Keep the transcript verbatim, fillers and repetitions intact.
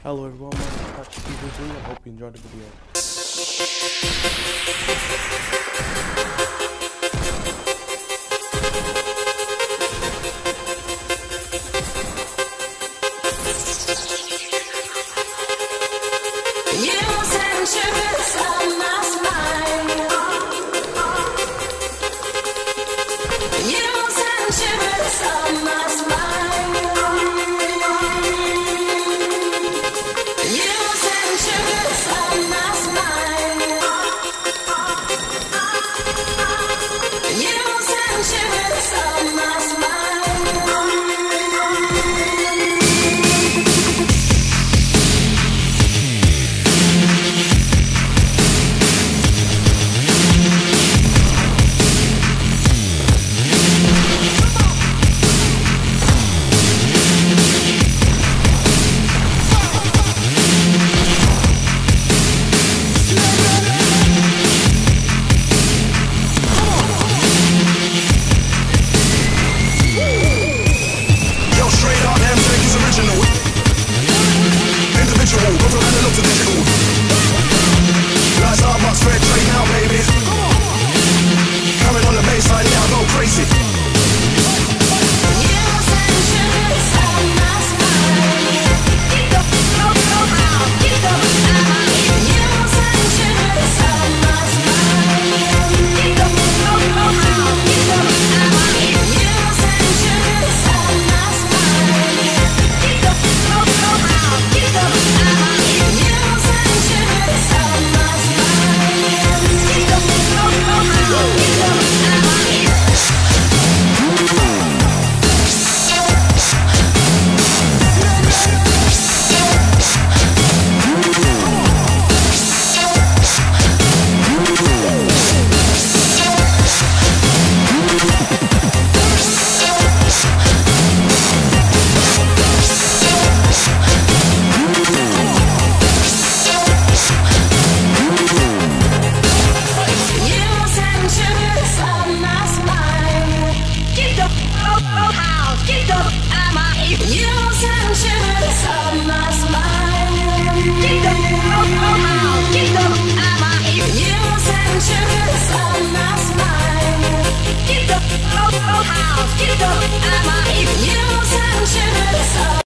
Hello everyone, my name is Patrick Stevenson. I hope you enjoyed the video. You send shivers on my spine. You send shivers on my spine. You send shivers on my spine. You send shivers on my spine. You send shivers